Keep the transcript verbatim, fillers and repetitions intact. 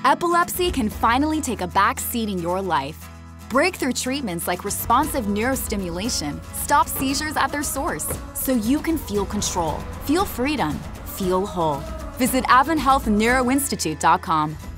Epilepsy can finally take a back seat in your life. Breakthrough treatments like responsive neurostimulation stop seizures at their source so you can feel control, feel freedom, feel whole. Visit Advent Health Neuro Institute dot com.